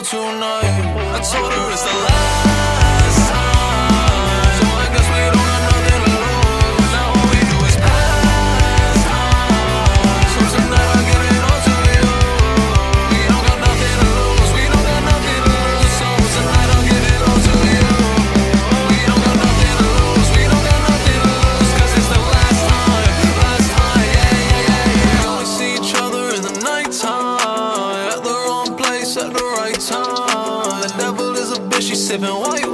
tonight. I told her it's the last time, so I guess we don't have nothing to lose. Now all we do is pass time, so tonight I give it all to you. We don't got nothing to lose, we don't got nothing to lose, so tonight I'll give it all to you. We don't got nothing to lose, we don't got nothing to lose, cause it's the last time, yeah, yeah, yeah, yeah. We only see each other in the nighttime, at the wrong place at the right time. The devil is a bitch, she's sipping white